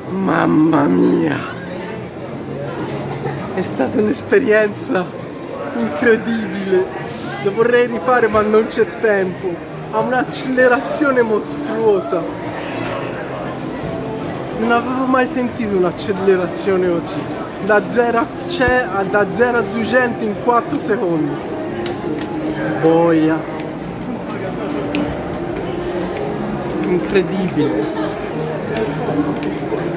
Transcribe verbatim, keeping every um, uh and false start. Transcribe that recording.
Mamma mia, è stata un'esperienza incredibile, lo vorrei rifare ma non c'è tempo, ha un'accelerazione mostruosa, non avevo mai sentito un'accelerazione così, da zero a, da zero a duecento in quattro secondi, boia, incredibile.